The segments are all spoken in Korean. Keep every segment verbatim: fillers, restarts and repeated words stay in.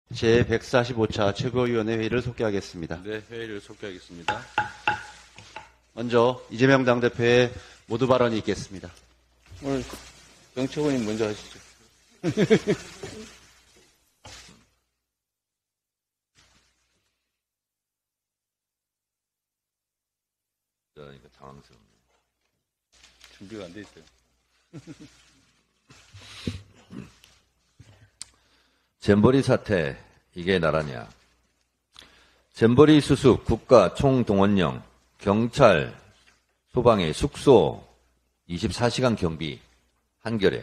제백사십오 차 최고위원회 회의를 속개하겠습니다. 네, 회의를 속개하겠습니다. 먼저 이재명 당대표의 모두 발언이 있겠습니다. 오늘 정치권이 먼저 하시죠. 그러니까 당황스럽네요. 준비가 안 돼 있어요. 잼버리 사태, 이게 나라냐. 잼버리 수습 국가 총동원령, 경찰, 소방의 숙소, 이십사 시간 경비, 한겨레.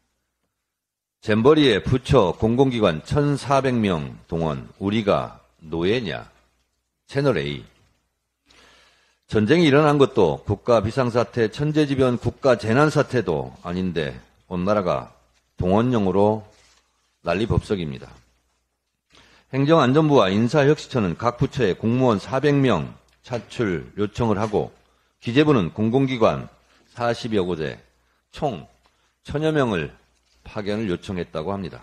잼버리에 부처 공공기관 천사백 명 동원, 우리가 노예냐. 채널A. 전쟁이 일어난 것도 국가 비상사태, 천재지변, 국가 재난사태도 아닌데 온 나라가 동원령으로 난리법석입니다. 행정안전부와 인사혁신처는 각 부처에 공무원 사백 명 차출 요청을 하고 기재부는 공공기관 사십여 곳에 총 천여 명을 파견을 요청했다고 합니다.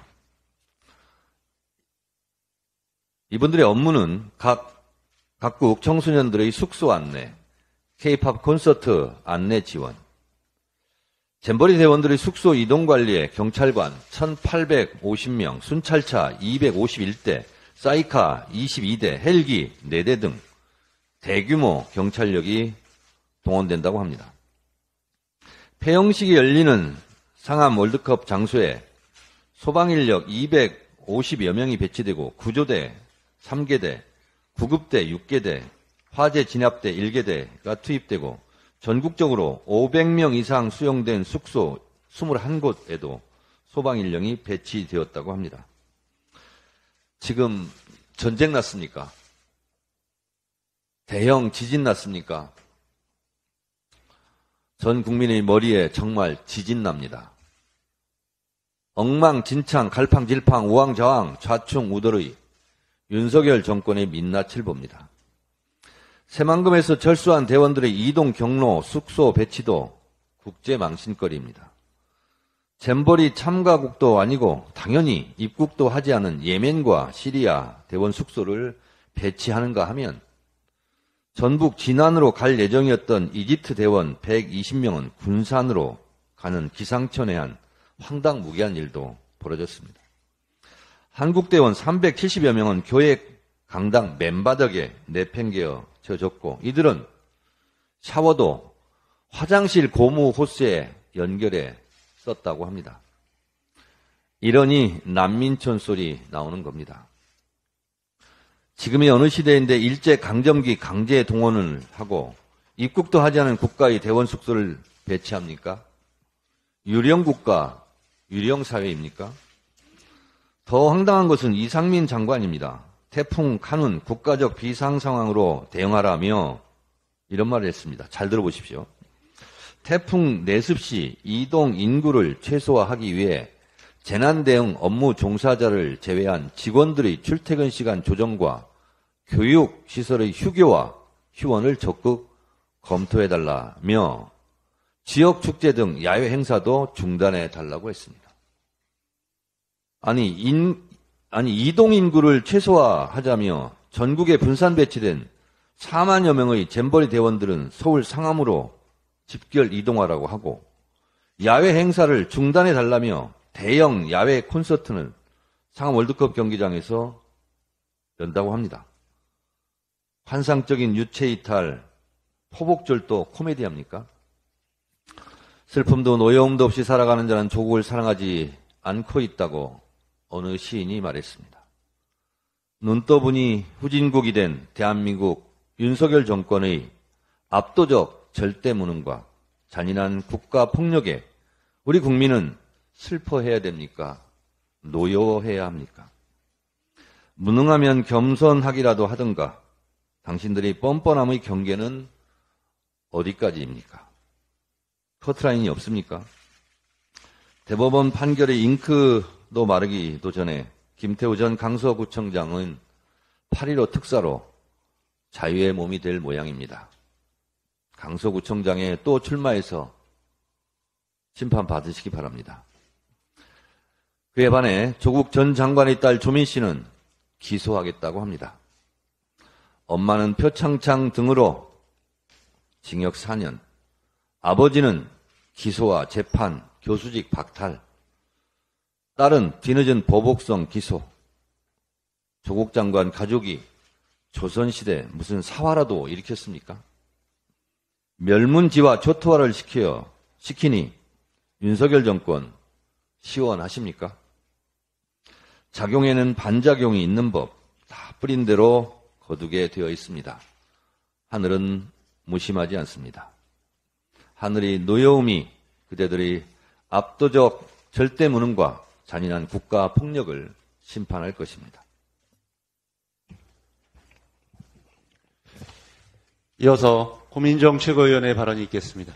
이분들의 업무는 각, 각국 청소년들의 숙소 안내, K-팝 콘서트 안내 지원, 잼버리 대원들의 숙소 이동 관리에 경찰관 천팔백오십 명, 순찰차 이백오십일 대, 사이카 이십이 대, 헬기 네 대 등 대규모 경찰력이 동원된다고 합니다. 폐영식이 열리는 상암 월드컵 장소에 소방인력 이백오십여 명이 배치되고 구조대 삼 개대, 구급대 육 개대, 화재 진압대 일 개대가 투입되고 전국적으로 오백 명 이상 수용된 숙소 이십일 곳에도 소방인력이 배치되었다고 합니다. 지금 전쟁 났습니까? 대형 지진 났습니까? 전 국민의 머리에 정말 지진 납니다. 엉망진창, 갈팡질팡, 우왕좌왕, 좌충우돌의 윤석열 정권의 민낯을 봅니다. 새만금에서 철수한 대원들의 이동 경로, 숙소 배치도 국제망신거리입니다. 잼버리 참가국도 아니고 당연히 입국도 하지 않은 예멘과 시리아 대원 숙소를 배치하는가 하면 전북 진안으로 갈 예정이었던 이집트 대원 백이십 명은 군산으로 가는 기상천외한 황당무계한 일도 벌어졌습니다. 한국 대원 삼백칠십여 명은 교회 강당 맨바닥에 내팽개쳐졌고 이들은 샤워도 화장실 고무 호스에 연결해 썼다고 합니다. 이러니 난민촌 소리 나오는 겁니다. 지금이 어느 시대인데 일제강점기 강제 동원을 하고 입국도 하지 않은 국가의 대원 숙소를 배치합니까? 유령국가, 유령사회입니까? 더 황당한 것은 이상민 장관입니다. 태풍 카눈 국가적 비상상황으로 대응하라며 이런 말을 했습니다. 잘 들어보십시오. 태풍 내습 시 이동 인구를 최소화하기 위해 재난대응 업무 종사자를 제외한 직원들의 출퇴근 시간 조정과 교육시설의 휴교와 휴원을 적극 검토해달라며 지역축제 등 야외 행사도 중단해달라고 했습니다. 아니, 인, 아니, 이동 인구를 최소화하자며 전국에 분산 배치된 사만여 명의 잼버리 대원들은 서울 상암으로 집결 이동하라고 하고 야외 행사를 중단해달라며 대형 야외 콘서트는 상암 월드컵 경기장에서 연다고 합니다. 환상적인 유체이탈, 포복절도 코미디합니까? 슬픔도 노여움도 없이 살아가는 자는 조국을 사랑하지 않고 있다고 어느 시인이 말했습니다. 눈 떠보니 후진국이 된 대한민국 윤석열 정권의 압도적 절대 무능과 잔인한 국가 폭력에 우리 국민은 슬퍼해야 됩니까? 노여워해야 합니까? 무능하면 겸손하기라도 하든가 당신들의 뻔뻔함의 경계는 어디까지입니까? 커트라인이 없습니까? 대법원 판결의 잉크도 마르기도 전에 김태우 전 강서구청장은 팔 일오 특사로 자유의 몸이 될 모양입니다. 강서구청장에 또 출마해서 심판받으시기 바랍니다. 그에 반해 조국 전 장관의 딸 조민 씨는 기소하겠다고 합니다. 엄마는 표창장 등으로 징역 사 년, 아버지는 기소와 재판, 교수직 박탈, 딸은 뒤늦은 보복성 기소. 조국 장관 가족이 조선시대 무슨 사화라도 일으켰습니까? 멸문지와 초토화를 시켜, 시키니 윤석열 정권 시원하십니까? 작용에는 반작용이 있는 법, 다 뿌린 대로 거두게 되어 있습니다. 하늘은 무심하지 않습니다. 하늘이 노여움이 그대들의 압도적 절대 무능과 잔인한 국가 폭력을 심판할 것입니다. 이어서 고민정 최고위원의 발언이 있겠습니다.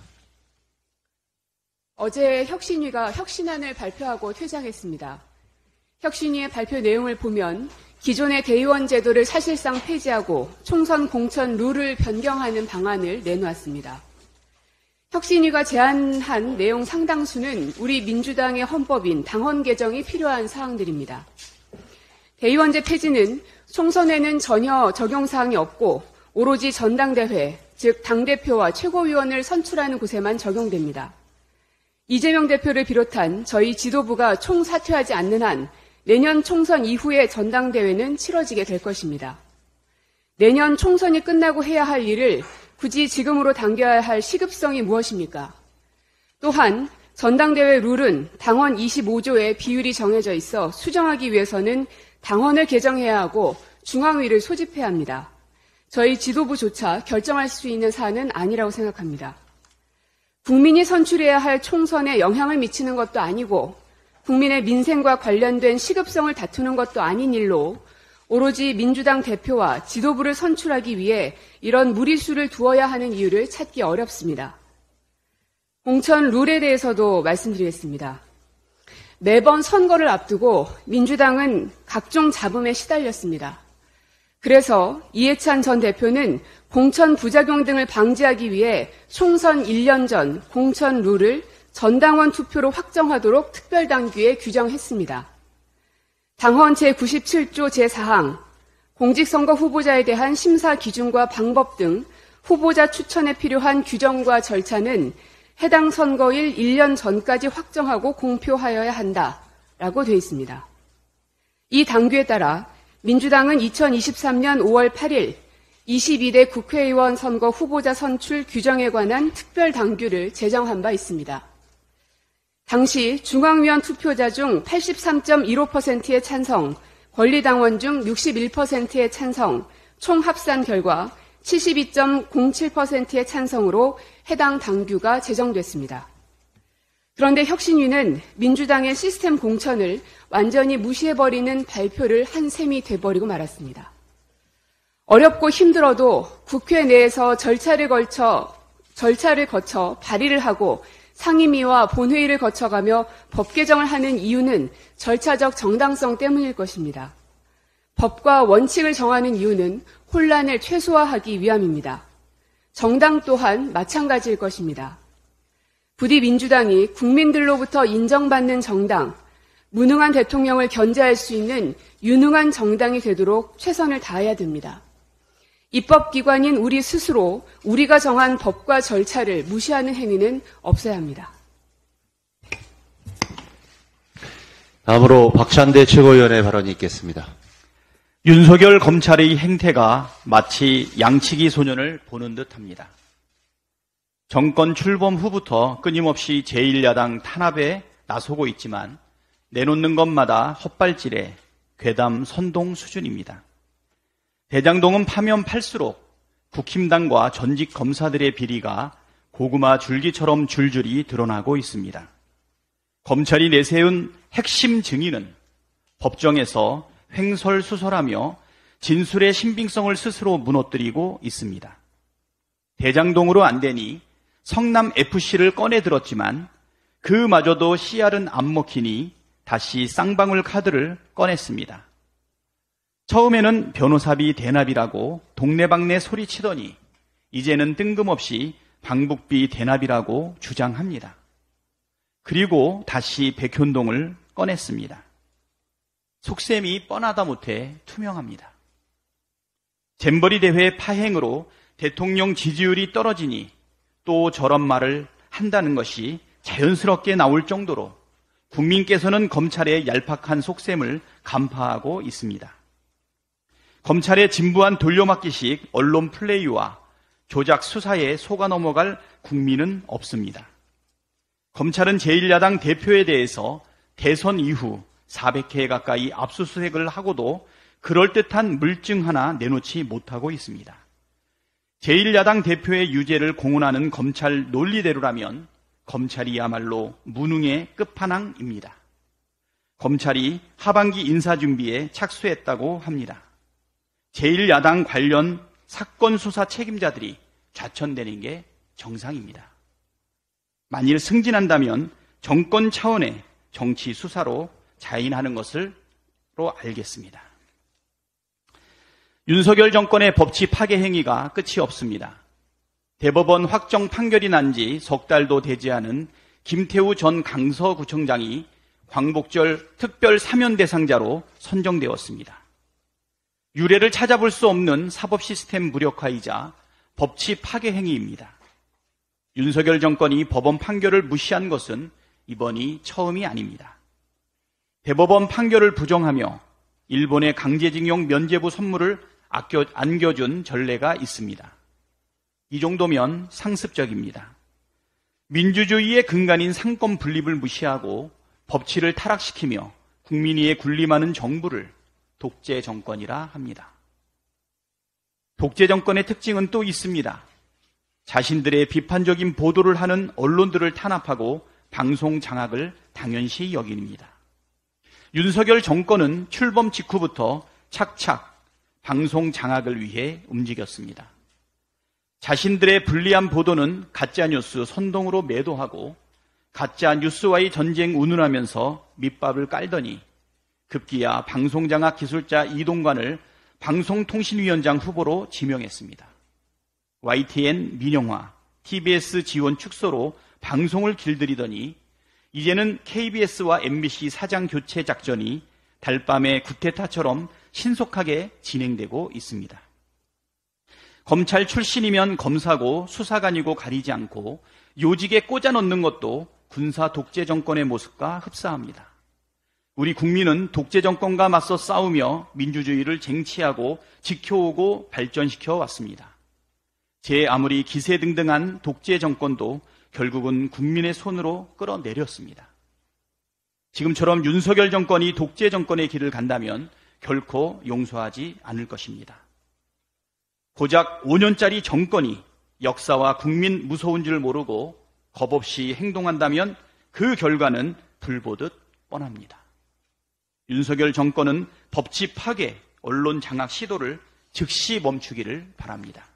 어제 혁신위가 혁신안을 발표하고 퇴장했습니다. 혁신위의 발표 내용을 보면 기존의 대의원 제도를 사실상 폐지하고 총선 공천 룰을 변경하는 방안을 내놓았습니다. 혁신위가 제안한 내용 상당수는 우리 민주당의 헌법인 당헌 개정이 필요한 사항들입니다. 대의원제 폐지는 총선에는 전혀 적용사항이 없고 오로지 전당대회, 즉 당대표와 최고위원을 선출하는 곳에만 적용됩니다. 이재명 대표를 비롯한 저희 지도부가 총사퇴하지 않는 한 내년 총선 이후의 전당대회는 치러지게 될 것입니다. 내년 총선이 끝나고 해야 할 일을 굳이 지금으로 당겨야 할 시급성이 무엇입니까? 또한 전당대회 룰은 당헌 이십오 조에 비율이 정해져 있어 수정하기 위해서는 당헌을 개정해야 하고 중앙위를 소집해야 합니다. 저희 지도부조차 결정할 수 있는 사안은 아니라고 생각합니다. 국민이 선출해야 할 총선에 영향을 미치는 것도 아니고 국민의 민생과 관련된 시급성을 다투는 것도 아닌 일로 오로지 민주당 대표와 지도부를 선출하기 위해 이런 무리수를 두어야 하는 이유를 찾기 어렵습니다. 공천 룰에 대해서도 말씀드리겠습니다. 매번 선거를 앞두고 민주당은 각종 잡음에 시달렸습니다. 그래서 이해찬 전 대표는 공천 부작용 등을 방지하기 위해 총선 일 년 전 공천 룰을 전당원 투표로 확정하도록 특별당규에 규정했습니다. 당헌 제구십칠 조 제사 항, 공직선거 후보자에 대한 심사 기준과 방법 등 후보자 추천에 필요한 규정과 절차는 해당 선거일 일 년 전까지 확정하고 공표하여야 한다라고 되어 있습니다. 이 당규에 따라 민주당은 이천이십삼 년 오월 팔일 이십이 대 국회의원 선거 후보자 선출 규정에 관한 특별당규를 제정한 바 있습니다. 당시 중앙위원 투표자 중 팔십삼 점 일오 퍼센트의 찬성, 권리당원 중 육십일 퍼센트의 찬성, 총 합산 결과 칠십이 점 공칠 퍼센트의 찬성으로 해당 당규가 제정됐습니다. 그런데 혁신위는 민주당의 시스템 공천을 완전히 무시해버리는 발표를 한 셈이 돼버리고 말았습니다. 어렵고 힘들어도 국회 내에서 절차를 걸쳐, 절차를 거쳐 발의를 하고 상임위와 본회의를 거쳐가며 법 개정을 하는 이유는 절차적 정당성 때문일 것입니다. 법과 원칙을 정하는 이유는 혼란을 최소화하기 위함입니다. 정당 또한 마찬가지일 것입니다. 부디 민주당이 국민들로부터 인정받는 정당, 무능한 대통령을 견제할 수 있는 유능한 정당이 되도록 최선을 다해야 됩니다. 입법기관인 우리 스스로 우리가 정한 법과 절차를 무시하는 행위는 없어야 합니다. 다음으로 박찬대 최고위원의 발언이 있겠습니다. 윤석열 검찰의 행태가 마치 양치기 소년을 보는 듯합니다. 정권 출범 후부터 끊임없이 제일 야당 탄압에 나서고 있지만 내놓는 것마다 헛발질에 괴담 선동 수준입니다. 대장동은 파면 팔수록 국힘당과 전직 검사들의 비리가 고구마 줄기처럼 줄줄이 드러나고 있습니다. 검찰이 내세운 핵심 증인은 법정에서 횡설수설하며 진술의 신빙성을 스스로 무너뜨리고 있습니다. 대장동으로 안 되니 성남에프씨를 꺼내 들었지만 그마저도 씨알은 안 먹히니 다시 쌍방울 카드를 꺼냈습니다. 처음에는 변호사비 대납이라고 동네방네 소리치더니 이제는 뜬금없이 방북비 대납이라고 주장합니다. 그리고 다시 백현동을 꺼냈습니다. 속셈이 뻔하다 못해 투명합니다. 잼버리 대회 파행으로 대통령 지지율이 떨어지니 또 저런 말을 한다는 것이 자연스럽게 나올 정도로 국민께서는 검찰의 얄팍한 속셈을 간파하고 있습니다. 검찰의 진부한 돌려막기식 언론 플레이와 조작 수사에 속아 넘어갈 국민은 없습니다. 검찰은 제일 야당 대표에 대해서 대선 이후 사백 회 가까이 압수수색을 하고도 그럴듯한 물증 하나 내놓지 못하고 있습니다. 제일 야당 대표의 유죄를 공언하는 검찰 논리대로라면 검찰이야말로 무능의 끝판왕입니다. 검찰이 하반기 인사준비에 착수했다고 합니다. 제일 야당 관련 사건 수사 책임자들이 좌천되는 게 정상입니다. 만일 승진한다면 정권 차원의 정치 수사로 자인하는 것으로 알겠습니다. 윤석열 정권의 법치 파괴 행위가 끝이 없습니다. 대법원 확정 판결이 난 지 석 달도 되지 않은 김태우 전 강서구청장이 광복절 특별 사면 대상자로 선정되었습니다. 유례를 찾아볼 수 없는 사법 시스템 무력화이자 법치 파괴 행위입니다. 윤석열 정권이 법원 판결을 무시한 것은 이번이 처음이 아닙니다. 대법원 판결을 부정하며 일본의 강제징용 면죄부 선물을 아껴, 안겨준 전례가 있습니다. 이 정도면 상습적입니다. 민주주의의 근간인 상권 분립을 무시하고 법치를 타락시키며 국민 위에 군림하는 정부를 독재 정권이라 합니다. 독재 정권의 특징은 또 있습니다. 자신들의 비판적인 보도를 하는 언론들을 탄압하고 방송 장악을 당연시 여깁니다. 윤석열 정권은 출범 직후부터 착착 방송 장악을 위해 움직였습니다. 자신들의 불리한 보도는 가짜뉴스 선동으로 매도하고 가짜뉴스와의 전쟁 운운하면서 밑밥을 깔더니 급기야 방송장악 기술자 이동관을 방송통신위원장 후보로 지명했습니다. 와이티엔 민영화, 티비에스 지원 축소로 방송을 길들이더니 이제는 케이비에스와 엠비씨 사장 교체 작전이 달밤의 구테타처럼 신속하게 진행되고 있습니다. 검찰 출신이면 검사고 수사관이고 가리지 않고 요직에 꽂아 넣는 것도 군사 독재 정권의 모습과 흡사합니다. 우리 국민은 독재 정권과 맞서 싸우며 민주주의를 쟁취하고 지켜오고 발전시켜 왔습니다. 제 아무리 기세등등한 독재 정권도 결국은 국민의 손으로 끌어내렸습니다. 지금처럼 윤석열 정권이 독재 정권의 길을 간다면 결코 용서하지 않을 것입니다. 고작 오 년짜리 정권이 역사와 국민 무서운 줄 모르고 겁없이 행동한다면 그 결과는 불보듯 뻔합니다. 윤석열 정권은 법치 파괴, 언론 장악 시도를 즉시 멈추기를 바랍니다.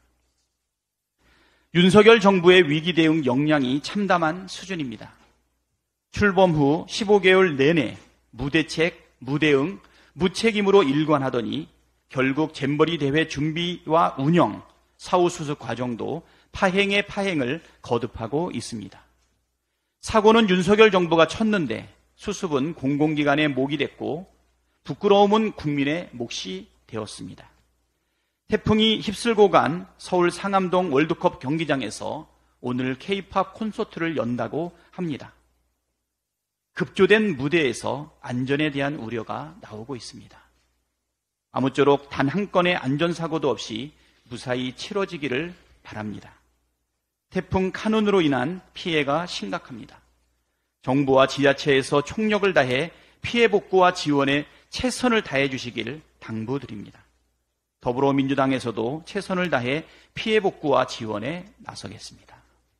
윤석열 정부의 위기 대응 역량이 참담한 수준입니다. 출범 후 십오 개월 내내 무대책, 무대응, 무책임으로 일관하더니 결국 잼버리 대회 준비와 운영, 사후수습 과정도 파행의 파행을 거듭하고 있습니다. 사고는 윤석열 정부가 쳤는데 수습은 공공기관의 몫이 됐고 부끄러움은 국민의 몫이 되었습니다. 태풍이 휩쓸고 간 서울 상암동 월드컵 경기장에서 오늘 K-팝 콘서트를 연다고 합니다. 급조된 무대에서 안전에 대한 우려가 나오고 있습니다. 아무쪼록 단 한 건의 안전사고도 없이 무사히 치러지기를 바랍니다. 태풍 카눈으로 인한 피해가 심각합니다. 정부와 지자체에서 총력을 다해 피해 복구와 지원에 최선을 다해 주시길 당부드립니다. 더불어민주당에서도 최선을 다해 피해 복구와 지원에 나서겠습니다.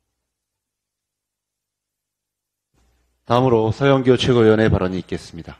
다음으로 서영교 최고위원의 발언이 있겠습니다.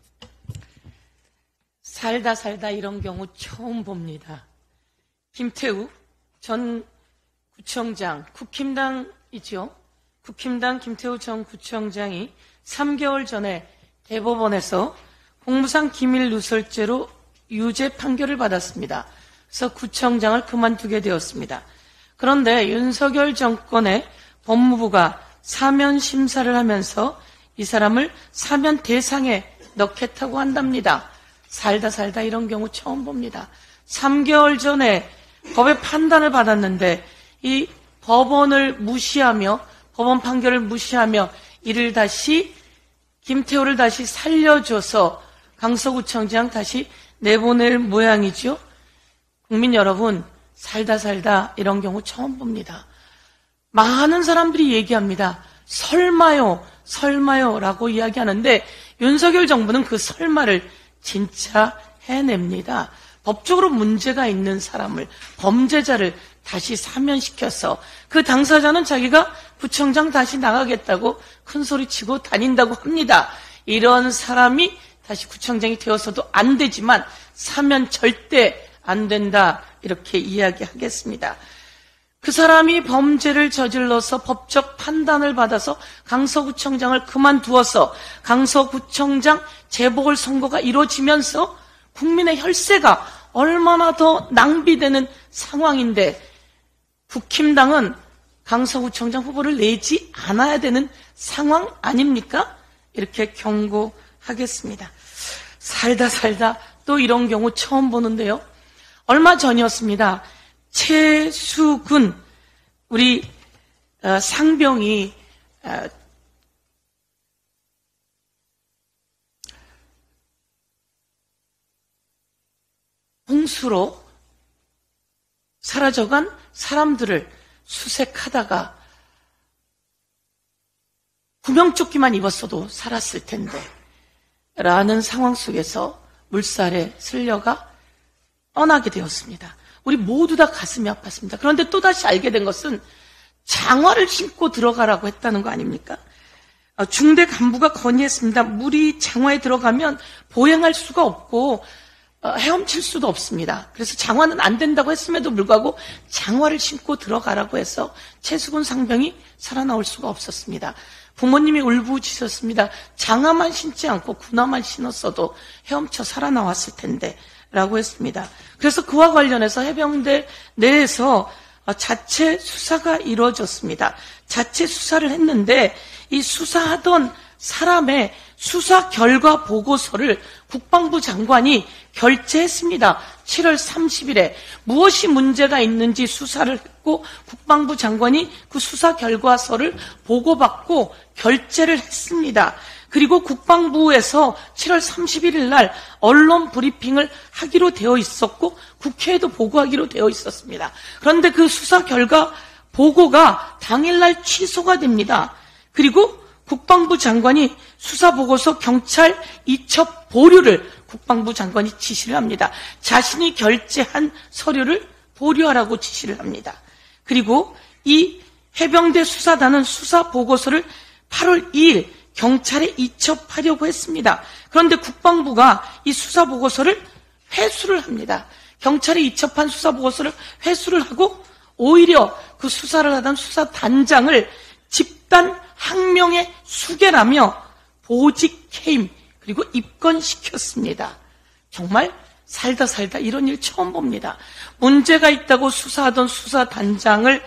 살다 살다 이런 경우 처음 봅니다. 김태우 전 구청장, 국힘당이죠. 국힘당 김태우 전 구청장이 삼 개월 전에 대법원에서 공무상 기밀 누설죄로 유죄 판결을 받았습니다. 그래서 구청장을 그만두게 되었습니다. 그런데 윤석열 정권의 법무부가 사면 심사를 하면서 이 사람을 사면 대상에 넣겠다고 한답니다. 살다 살다 이런 경우 처음 봅니다. 삼 개월 전에 법의 판단을 받았는데 이 법원을 무시하며 법원 판결을 무시하며 이를 다시 김태우를 다시 살려줘서 강서구청장 다시 내보낼 모양이죠. 국민 여러분, 살다 살다 이런 경우 처음 봅니다. 많은 사람들이 얘기합니다. 설마요, 설마요 라고 이야기하는데 윤석열 정부는 그 설마를 진짜 해냅니다. 법적으로 문제가 있는 사람을, 범죄자를 다시 사면시켜서 그 당사자는 자기가 구청장 다시 나가겠다고 큰소리치고 다닌다고 합니다. 이런 사람이 다시 구청장이 되어서도 안 되지만 사면 절대 안 된다 이렇게 이야기하겠습니다. 그 사람이 범죄를 저질러서 법적 판단을 받아서 강서구청장을 그만두어서 강서구청장 재보궐선거가 이루어지면서 국민의 혈세가 얼마나 더 낭비되는 상황인데 국힘당은 강서구청장 후보를 내지 않아야 되는 상황 아닙니까? 이렇게 경고하겠습니다. 살다 살다 또 이런 경우 처음 보는데요. 얼마 전이었습니다. 최수근 우리 상병이 홍수로 사라져간 사람들을 수색하다가 구명조끼만 입었어도 살았을 텐데 라는 상황 속에서 물살에 쓸려가 떠나게 되었습니다. 우리 모두 다 가슴이 아팠습니다. 그런데 또다시 알게 된 것은 장화를 신고 들어가라고 했다는 거 아닙니까? 중대 간부가 건의했습니다. 물이 장화에 들어가면 보행할 수가 없고 헤엄칠 수도 없습니다. 그래서 장화는 안 된다고 했음에도 불구하고 장화를 신고 들어가라고 해서 최수근 상병이 살아나올 수가 없었습니다. 부모님이 울부짖었습니다. 장화만 신지 않고 군화만 신었어도 헤엄쳐 살아나왔을 텐데 라고 했습니다. 그래서 그와 관련해서 해병대 내에서 자체 수사가 이루어졌습니다. 자체 수사를 했는데 이 수사하던 사람의 수사 결과 보고서를 국방부 장관이 결재했습니다. 칠월 삼십일에 무엇이 문제가 있는지 수사를 했고 국방부 장관이 그 수사 결과서를 보고받고 결재를 했습니다. 그리고 국방부에서 칠월 삼십일일 날 언론 브리핑을 하기로 되어 있었고 국회에도 보고하기로 되어 있었습니다. 그런데 그 수사 결과 보고가 당일날 취소가 됩니다. 그리고 국방부 장관이 수사보고서 경찰 이첩 보류를 국방부 장관이 지시를 합니다. 자신이 결재한 서류를 보류하라고 지시를 합니다. 그리고 이 해병대 수사단은 수사보고서를 팔월 이일 경찰에 이첩하려고 했습니다. 그런데 국방부가 이 수사보고서를 회수를 합니다. 경찰에 이첩한 수사보고서를 회수를 하고 오히려 그 수사를 하던 수사단장을 집단 항명의 수괴라며 보직 해임 그리고 입건시켰습니다. 정말 살다 살다 이런 일 처음 봅니다. 문제가 있다고 수사하던 수사단장을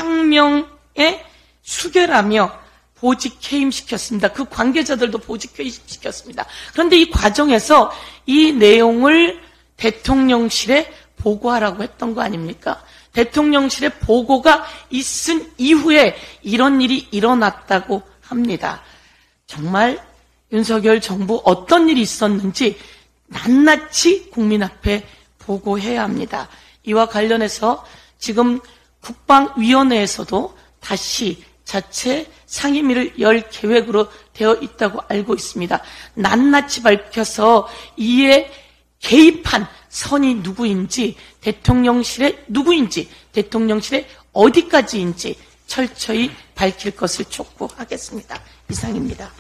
항명의 수괴라며 보직 해임시켰습니다. 그 관계자들도 보직 해임시켰습니다. 그런데 이 과정에서 이 내용을 대통령실에 보고하라고 했던 거 아닙니까? 대통령실에 보고가 있은 이후에 이런 일이 일어났다고 합니다. 정말 윤석열 정부 어떤 일이 있었는지 낱낱이 국민 앞에 보고해야 합니다. 이와 관련해서 지금 국방위원회에서도 다시 자체 상임위를 열 계획으로 되어 있다고 알고 있습니다. 낱낱이 밝혀서 이에 개입한 선이 누구인지, 대통령실의 누구인지, 대통령실의 어디까지인지 철저히 밝힐 것을 촉구하겠습니다. 이상입니다.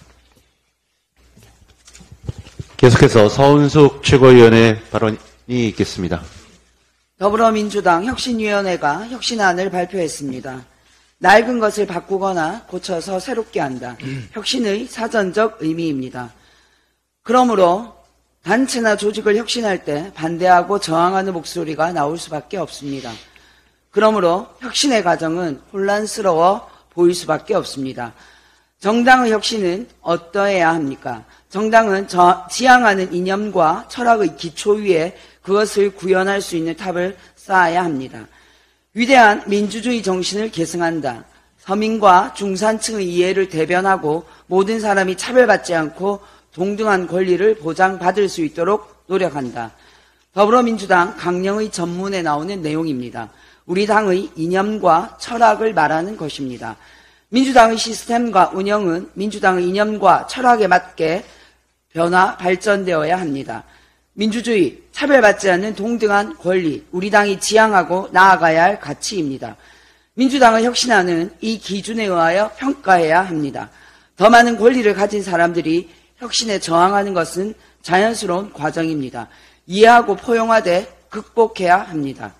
계속해서 서은숙 최고위원의 발언이 있겠습니다. 더불어민주당 혁신위원회가 혁신안을 발표했습니다. 낡은 것을 바꾸거나 고쳐서 새롭게 한다. 혁신의 사전적 의미입니다. 그러므로 단체나 조직을 혁신할 때 반대하고 저항하는 목소리가 나올 수밖에 없습니다. 그러므로 혁신의 과정은 혼란스러워 보일 수밖에 없습니다. 정당의 혁신은 어떠해야 합니까? 정당은 저, 지향하는 이념과 철학의 기초 위에 그것을 구현할 수 있는 탑을 쌓아야 합니다. 위대한 민주주의 정신을 계승한다. 서민과 중산층의 이해를 대변하고 모든 사람이 차별받지 않고 동등한 권리를 보장받을 수 있도록 노력한다. 더불어민주당 강령의 전문에 나오는 내용입니다. 우리 당의 이념과 철학을 말하는 것입니다. 민주당의 시스템과 운영은 민주당의 이념과 철학에 맞게 변화, 발전되어야 합니다. 민주주의, 차별받지 않는 동등한 권리, 우리 당이 지향하고 나아가야 할 가치입니다. 민주당의 혁신안은 이 기준에 의하여 평가해야 합니다. 더 많은 권리를 가진 사람들이 혁신에 저항하는 것은 자연스러운 과정입니다. 이해하고 포용하되 극복해야 합니다.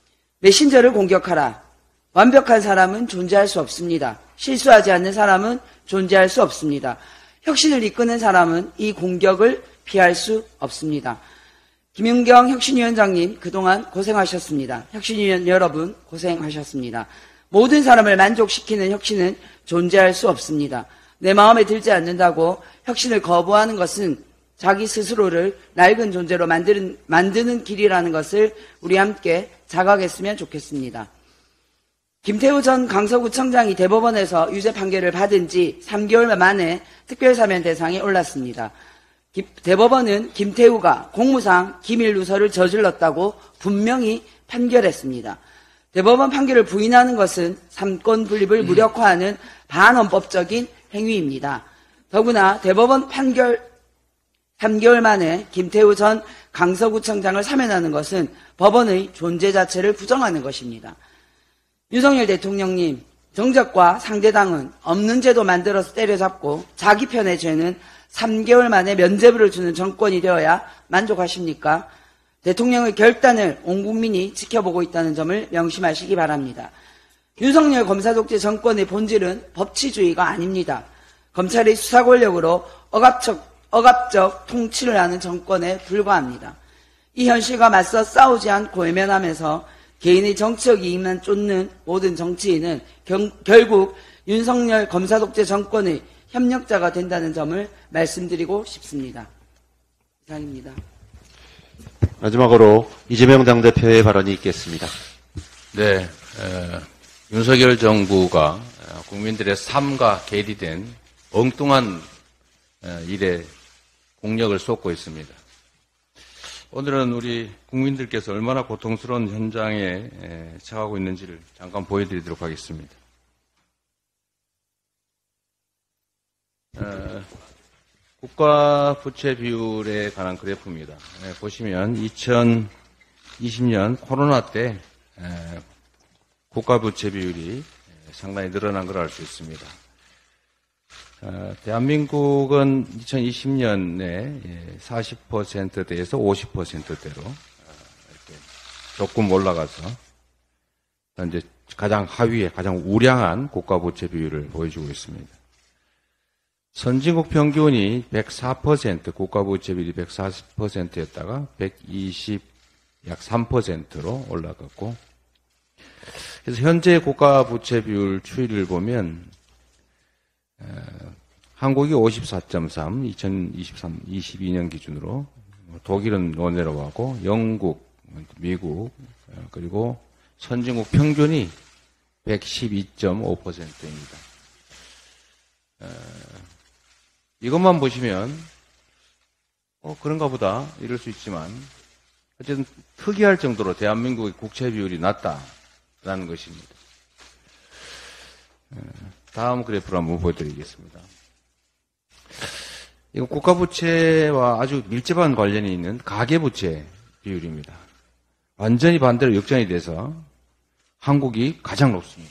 메신저를 공격하라. 완벽한 사람은 존재할 수 없습니다. 실수하지 않는 사람은 존재할 수 없습니다. 혁신을 이끄는 사람은 이 공격을 피할 수 없습니다. 김윤경 혁신위원장님 그동안 고생하셨습니다. 혁신위원 여러분 고생하셨습니다. 모든 사람을 만족시키는 혁신은 존재할 수 없습니다. 내 마음에 들지 않는다고 혁신을 거부하는 것은 자기 스스로를 낡은 존재로 만드는, 만드는 길이라는 것을 우리 함께 자각했으면 좋겠습니다. 김태우 전 강서구청장이 대법원에서 유죄 판결을 받은 지 삼 개월 만에 특별사면 대상에 올랐습니다. 대법원은 김태우가 공무상 기밀 누설을 저질렀다고 분명히 판결했습니다. 대법원 판결을 부인하는 것은 삼권 분립을 무력화하는 반헌법적인 행위입니다. 더구나 대법원 판결 삼 개월 만에 김태우 전 강서구청장을 사면하는 것은 법원의 존재 자체를 부정하는 것입니다. 윤석열 대통령님, 정적과 상대당은 없는 죄도 만들어서 때려잡고 자기 편의 죄는 삼 개월 만에 면죄부를 주는 정권이 되어야 만족하십니까? 대통령의 결단을 온 국민이 지켜보고 있다는 점을 명심하시기 바랍니다. 윤석열 검사 독재 정권의 본질은 법치주의가 아닙니다. 검찰의 수사 권력으로 억압적, 억압적 통치를 하는 정권에 불과합니다. 이 현실과 맞서 싸우지 않고 외면하면서 개인의 정치적 이익만 쫓는 모든 정치인은 경, 결국 윤석열 검사 독재 정권의 협력자가 된다는 점을 말씀드리고 싶습니다. 이상입니다. 마지막으로 이재명 당대표의 발언이 있겠습니다. 네, 에, 윤석열 정부가 국민들의 삶과 괴리된 엉뚱한 에, 일에 공력을 쏟고 있습니다. 오늘은 우리 국민들께서 얼마나 고통스러운 현장에 에, 처하고 있는지를 잠깐 보여드리도록 하겠습니다. 에, 국가 부채 비율에 관한 그래프입니다. 에, 보시면 이천이십 년 코로나 때 에, 국가 부채 비율이 상당히 늘어난 걸 알 수 있습니다. 어, 대한민국은 이천이십 년에 사십 퍼센트대에서 오십 퍼센트대로 이렇게 조금 올라가서 현재 가장 하위에 가장 우량한 국가 부채 비율을 보여주고 있습니다. 선진국 평균이 백사 퍼센트, 국가 부채 비율이 백사십 퍼센트였다가 백이십, 약 삼 퍼센트로 올라갔고, 그래서 현재 국가 부채 비율 추이를 보면 어, 한국이 오십사 점 삼, 이천이십삼, 이십이 년 기준으로, 독일은 내려가고, 영국, 미국, 그리고 선진국 평균이 백십이 점 오 퍼센트입니다. 어, 이것만 보시면, 어, 그런가 보다, 이럴 수 있지만, 어쨌든 특이할 정도로 대한민국의 국채 비율이 낮다라는 것입니다. 어, 다음 그래프를 한번 보여드리겠습니다. 이건 국가부채와 아주 밀접한 관련이 있는 가계부채 비율입니다. 완전히 반대로 역전이 돼서 한국이 가장 높습니다.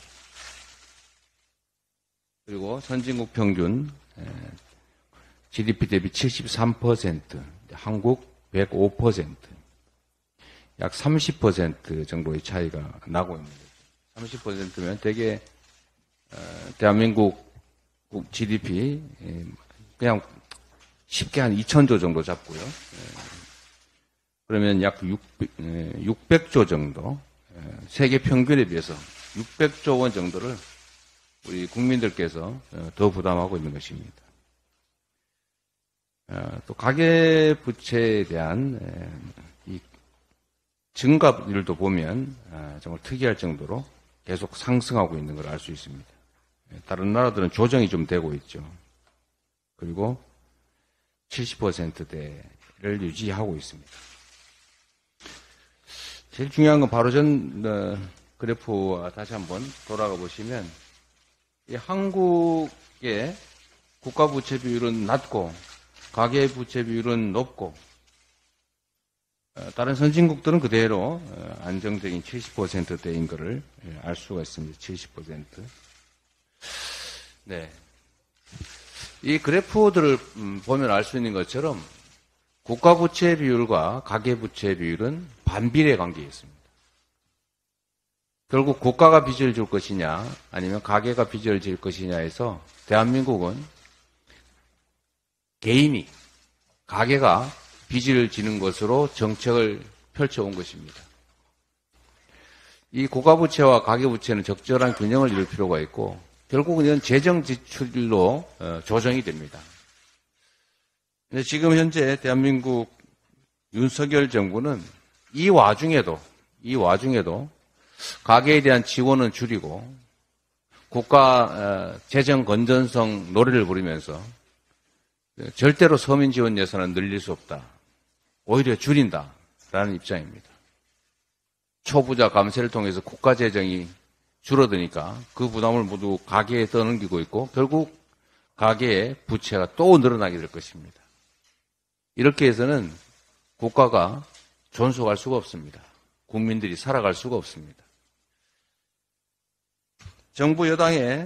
그리고 선진국 평균 지디피 대비 칠십삼 퍼센트, 한국 백오 퍼센트, 약 삼십 퍼센트 정도의 차이가 나고 있습니다. 삼십 퍼센트면 되게 대한민국 지디피 그냥 쉽게 한 이천조 정도 잡고요. 그러면 약 육백 조 정도, 세계 평균에 비해서 육백조 원 정도를 우리 국민들께서 더 부담하고 있는 것입니다. 또 가계부채에 대한 이 증가율도 보면 정말 특이할 정도로 계속 상승하고 있는 걸 알 수 있습니다. 다른 나라들은 조정이 좀 되고 있죠. 그리고 칠십 퍼센트대를 유지하고 있습니다. 제일 중요한 건 바로 전 그래프와 다시 한번 돌아가 보시면 이 한국의 국가부채 비율은 낮고 가계부채 비율은 높고 다른 선진국들은 그대로 안정적인 칠십 퍼센트대인 것을 알 수가 있습니다. 칠십 퍼센트. 네. 이 그래프들을 보면 알 수 있는 것처럼 국가부채 비율과 가계부채 비율은 반비례 관계에 있습니다. 결국 국가가 빚을 줄 것이냐 아니면 가계가 빚을 질 것이냐에서 대한민국은 개인이 가계가 빚을 지는 것으로 정책을 펼쳐온 것입니다. 이 국가부채와 가계부채는 적절한 균형을 이룰 필요가 있고 결국은 이건 재정 지출로 조정이 됩니다. 근데 지금 현재 대한민국 윤석열 정부는 이 와중에도 이 와중에도 가계에 대한 지원은 줄이고 국가 재정 건전성 노래를 부르면서 절대로 서민 지원 예산은 늘릴 수 없다. 오히려 줄인다라는 입장입니다. 초부자 감세를 통해서 국가 재정이 줄어드니까 그 부담을 모두 가계에 떠넘기고 있고 결국 가계의 부채가 또 늘어나게 될 것입니다. 이렇게 해서는 국가가 존속할 수가 없습니다. 국민들이 살아갈 수가 없습니다. 정부 여당의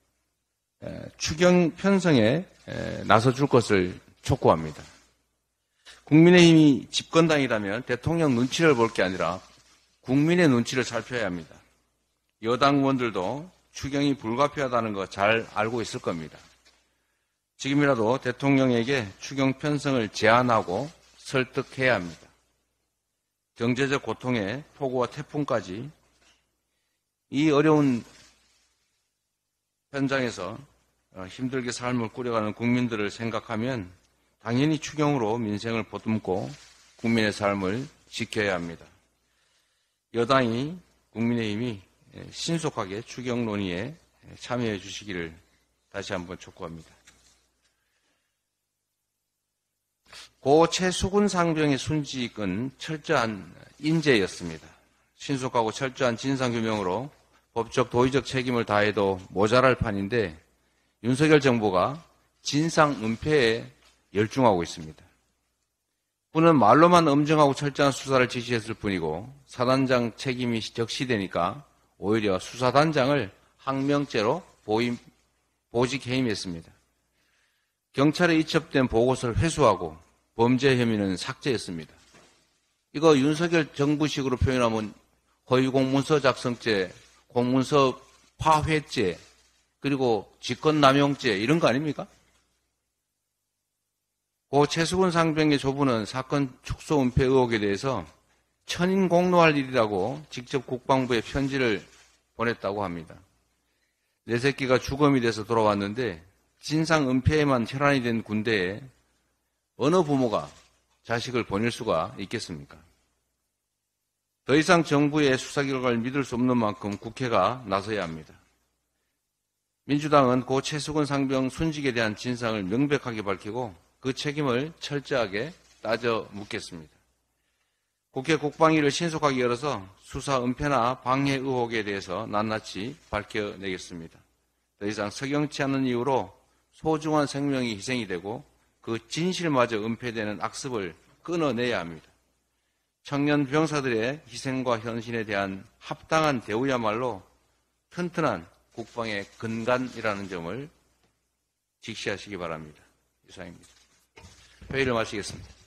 추경 편성에 나서줄 것을 촉구합니다. 국민의힘이 집권당이라면 대통령 눈치를 볼 게 아니라 국민의 눈치를 살펴야 합니다. 여당 의원들도 추경이 불가피하다는 거 잘 알고 있을 겁니다. 지금이라도 대통령에게 추경 편성을 제안하고 설득해야 합니다. 경제적 고통에 폭우와 태풍까지 이 어려운 현장에서 힘들게 삶을 꾸려가는 국민들을 생각하면 당연히 추경으로 민생을 보듬고 국민의 삶을 지켜야 합니다. 여당이 국민의힘이 신속하게 추경 논의에 참여해 주시기를 다시 한번 촉구합니다. 고 최수근 상병의 순직은 철저한 인재였습니다. 신속하고 철저한 진상규명으로 법적 도의적 책임을 다해도 모자랄 판인데 윤석열 정부가 진상 은폐에 열중하고 있습니다. 그는 말로만 엄정하고 철저한 수사를 지시했을 뿐이고 사단장 책임이 적시되니까 오히려 수사단장을 항명죄로 보임, 보직 해임했습니다. 경찰에 이첩된 보고서를 회수하고 범죄 혐의는 삭제했습니다. 이거 윤석열 정부식으로 표현하면 허위공문서 작성죄, 공문서 파회죄, 그리고 직권남용죄 이런 거 아닙니까? 고 최수근 상병의 조부는 사건 축소 은폐 의혹에 대해서 천인공노할 일이라고 직접 국방부에 편지를 보냈다고 합니다. 내 새끼가 주검이 돼서 돌아왔는데 진상 은폐에만 혈안이 된 군대에 어느 부모가 자식을 보낼 수가 있겠습니까? 더 이상 정부의 수사 결과를 믿을 수 없는 만큼 국회가 나서야 합니다. 민주당은 고 최수근 상병 순직에 대한 진상을 명백하게 밝히고 그 책임을 철저하게 따져 묻겠습니다. 국회 국방위를 신속하게 열어서 수사 은폐나 방해 의혹에 대해서 낱낱이 밝혀내겠습니다. 더 이상 석영치 않은 이유로 소중한 생명이 희생이 되고 그 진실마저 은폐되는 악습을 끊어내야 합니다. 청년 병사들의 희생과 헌신에 대한 합당한 대우야말로 튼튼한 국방의 근간이라는 점을 직시하시기 바랍니다. 이상입니다. 회의를 마치겠습니다.